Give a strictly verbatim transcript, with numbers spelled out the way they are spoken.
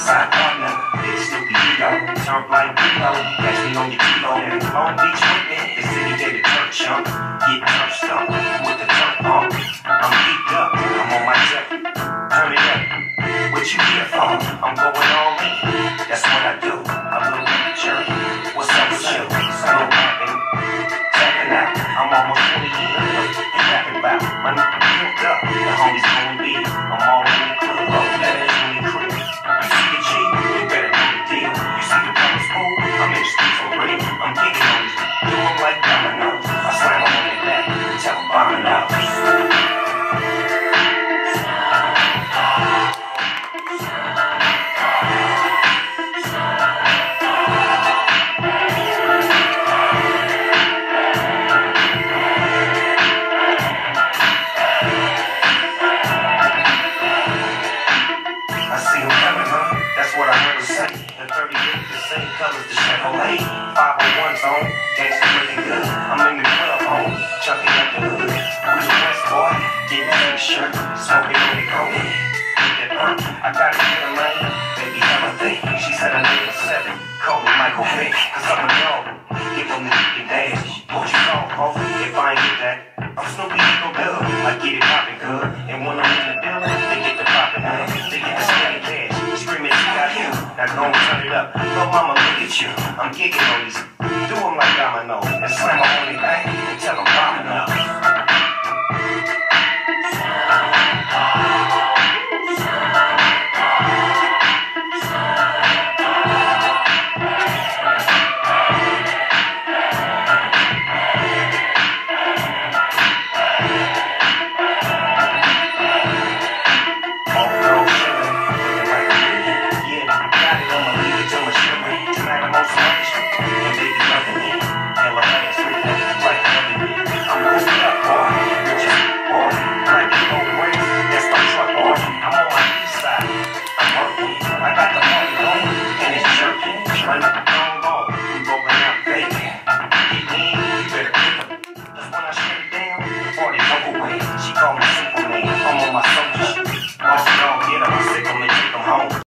Side partner, big stupid ego. Jump like Lilo, catch me on your kilo. Long Beach with me, the city gave the turf chunk. Get turf stuck with the turf pump. I'm geeked up, I'm on my jet. Turn it up, what you here for? I'm going all in, that's what I do. A little jerk, what's up with you? Slow rapping, tapping out. I'm almost twenty years, you rapping about. My nigga hooked up, the homies gon' be. I'm all in the club, that is in the crib. You see the G, you better know the deal. You see the brothers cool, I'm in the streets for real. I'm kicking on these, do them like dominoes. I slam them on their back, tell them bombing out. The thirty-eight, the same colors, the Chevrolet. five oh one zone, gangsta looking good. I'm in the twelve home, chucking up the hood. We the West boy, getting in the shirt, smoking on the coke. Get that perk, I got it in the lane. Baby, have a thing. She said I'm name was seven. Call me Michael Vick, cause I'm a dog. Give them the deacon dash. What you call, ho? If I ain't get that, I'm Snoopy Eagle Bill. I get it poppin' good. And when I'm in the building, they get the poppin' up. They get the steady cash. Screaming, T I U. Now go and turn it up. Lil' mama, look at you. I'm gigging on these. Do them like domino. And slam them on their back. And tell them bombing up.